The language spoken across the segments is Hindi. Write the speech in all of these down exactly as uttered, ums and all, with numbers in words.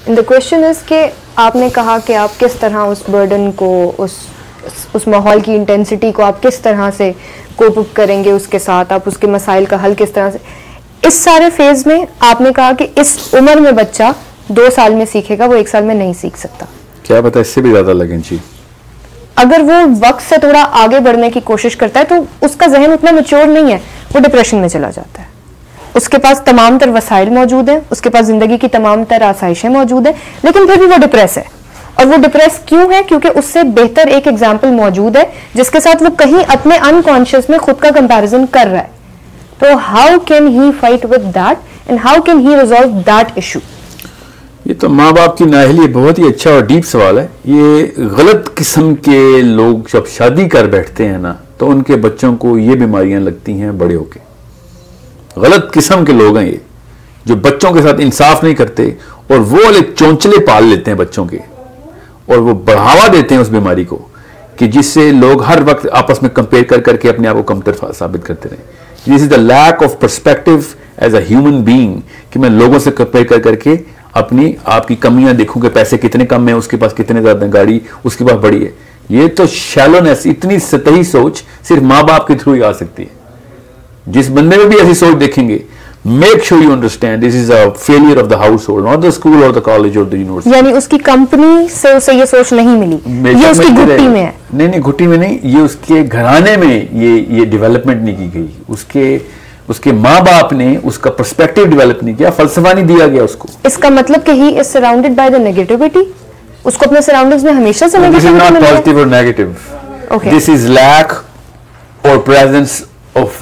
द क्वेश्चन इज कि आपने कहा कि आप किस तरह उस बर्डन को, उस उस माहौल की इंटेंसिटी को आप किस तरह से कोप अप करेंगे उसके साथ, आप उसके मसाइल का हल किस तरह से। इस सारे फेज में आपने कहा कि इस उम्र में बच्चा दो साल में सीखेगा, वो एक साल में नहीं सीख सकता। क्या पता इससे भी ज्यादा लगे जी। अगर वो वक्त से थोड़ा आगे बढ़ने की कोशिश करता है तो उसका जहन उतना मैच्योर नहीं है, वो डिप्रेशन में चला जाता है। उसके पास तमाम तर वसाइल मौजूद हैं, उसके पास जिंदगी की तमाम तर आसाइशें मौजूद हैं, लेकिन फिर भी वो डिप्रेस है। और वो डिप्रेस क्यों है? क्योंकि उससे बेहतर एक एग्जाम्पल मौजूद है जिसके साथ वो कहीं अपने अनकॉन्शियस में खुद का कंपैरिजन कर रहा है। तो how can he fight with that and how can he resolve that issue? ये तो माँ बाप की नाअहली बहुत ही अच्छा और डीप सवाल है। ये गलत किस्म के लोग जब शादी कर बैठते हैं ना, तो उनके बच्चों को ये बीमारियां लगती हैं बड़े होके। गलत किस्म के लोग हैं ये, जो बच्चों के साथ इंसाफ नहीं करते और वो वाले चौंचले पाल लेते हैं बच्चों के, और वो बढ़ावा देते हैं उस बीमारी को कि जिससे लोग हर वक्त आपस में कंपेयर कर करके अपने आप को कमतर साबित करते रहे। This is the lack of perspective as a human being, कि मैं लोगों से कंपेयर कर करके अपनी आपकी कमियां देखूं कि पैसे कितने कम है, उसके पास कितने ज्यादा गाड़ी उसके पास बड़ी है। ये तो शैलोनेस, इतनी सतही सोच सिर्फ माँ बाप के थ्रू ही आ सकती है। जिस बंदे में भी ऐसी सोच देखेंगे, make sure you understand this is a failure of the household, not the school और द कॉलेज और द यूनिवर्सिटी। यानी उसकी कंपनी से उसे ये सोच नहीं मिली, ये उसकी घुट्टी में है। नहीं नहीं, घुट्टी में नहीं, ये उसके घराने में ये ये डेवलपमेंट नहीं की गई। उसके उसके माँ बाप ने उसका पर्सपेक्टिव डेवलप नहीं किया, फलसफा नहीं दिया गया उसको। इसका मतलब कि he is surrounded by the negativity, उसको अपने सराउंडिंग्स में हमेशा से नेगेटिविटी मिल रही है। दिस इज नॉट पॉजिटिव और नेगेटिव, दिस इज लैक और presence of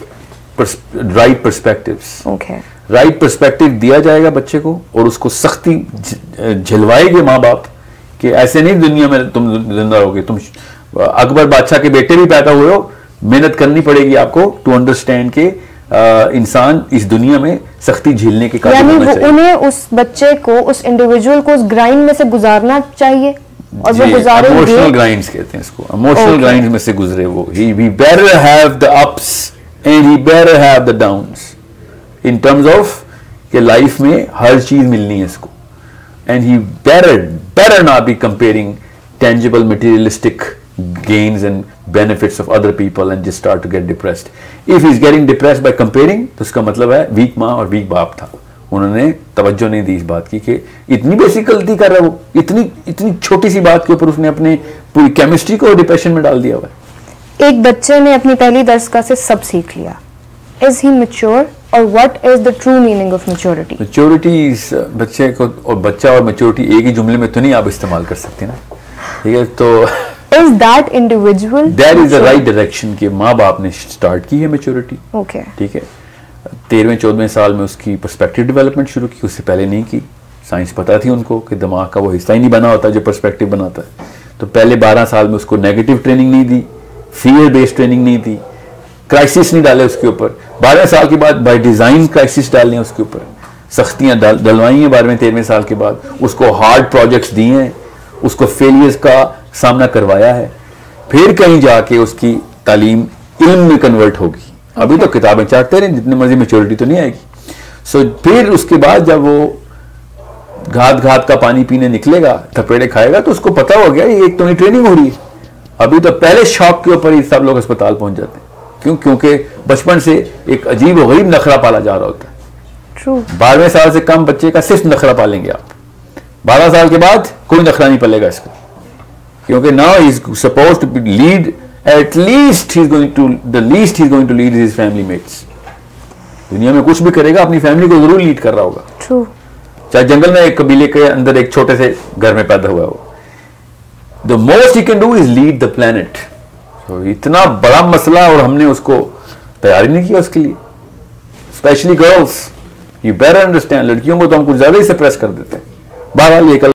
right perspectives. Okay, right perspective दिया जाएगा बच्चे को और उसको सख्ती झिलवाएंगे माँ बाप कि ऐसे नहीं दुनिया में तुम जिंदा रहोगे। तुम अकबर बादशाह के बेटे भी पैदा हुए हो, मेहनत करनी पड़ेगी आपको टू अंडरस्टैंड के Uh, इंसान इस दुनिया में सख्ती झेलने के काबिल होना चाहिए। उन्हें उस बच्चे को, उस इंडिविजुअल को उस ग्राइंड में से गुजारना चाहिए और वो गुजारे। इमोशनल ग्राइंड्स कहते हैं इसको, इमोशनल ग्राइंड्स में से गुजरे वो। he we better have the ups and he better have the downs in terms of कि लाइफ में हर चीज मिलनी है इसको। and he better better not be comparing tangible materialistic gains and benefits of other people and just start to get depressed. If he's getting depressed by comparing, तो उसका मतलब है वीक माँ और वीक बाप था। उन्होंने तवज्जो नहीं दी इस बात की कि इतनी बेसिक गलती कर रहा है वो, इतनी इतनी छोटी सी बात के ऊपर उसने अपने पूरी केमिस्ट्री को डिप्रेशन में डाल दिया हुआ है। एक बच्चे ने अपनी पहली दरस से सब सीख लिया, इज ही मैच्योर और what is the true meaning of maturity? Maturity बच्चे को, और बच्चा और मैच्योरिटी एक ही जुमले में तो नहीं आप इस्तेमाल कर सकते ना, ठीक है? तो Is that individual? That is the right direction कि माँ बाप ने स्टार्ट की है मैच्योरिटी। okay. ठीक है, तेरहवें चौदहवें साल में उसकी पर्सपेक्टिव डेवलपमेंट शुरू की, उससे पहले नहीं की। साइंस पता थी उनको कि दिमाग का वो हिस्सा ही नहीं बना होता जो पर्सपेक्टिव बनाता है। तो पहले बारह साल में उसको नेगेटिव ट्रेनिंग नहीं दी, फियर बेस्ड ट्रेनिंग नहीं दी, क्राइसिस नहीं डाले उसके ऊपर। बारहवें साल के बाद बाय डिजाइन क्राइसिस डालने उसके ऊपर, सख्तियां डलवाई हैं बारहवें तेरहवें साल के बाद, उसको हार्ड प्रोजेक्ट्स दिए हैं, उसको फेलियर्स का सामना करवाया है, फिर कहीं जाके उसकी तालीम इल्म में कन्वर्ट होगी। अभी तो किताबें चाटते रहे, जितनी मर्जी मैच्योरिटी तो नहीं आएगी। सो so, फिर उसके बाद जब वो घात घात का पानी पीने निकलेगा, थपेड़े खाएगा, तो उसको पता हो गया ये एक तो नहीं ट्रेनिंग हो रही है। अभी तो पहले शॉक के ऊपर ही सब लोग अस्पताल पहुंच जाते हैं। क्यों? क्योंकि बचपन से एक अजीब और गरीब नखरा पाला जा रहा होता है। True. बारहवें साल से कम बच्चे का सिर्फ नखरा पालेंगे आप, बारह साल के बाद कोई नखरा नहीं पलेगा इसको, क्योंकि now he is supposed to lead, at least he is going to the least he is going to lead his family mates. दुनिया में कुछ भी करेगा अपनी फैमिली को जरूर लीड कर रहा होगा। True. चाहे जंगल में एक कबीले के अंदर एक छोटे से घर में पैदा हुआ हो, the most he can do is lead the planet. तो इतना बड़ा मसला और हमने उसको तैयारी नहीं किया उसके लिए। Specially girls, you better understand, लड़कियों को तो हम कुछ ज्यादा ही सप्रेस कर देते हैं। बहरहाल ये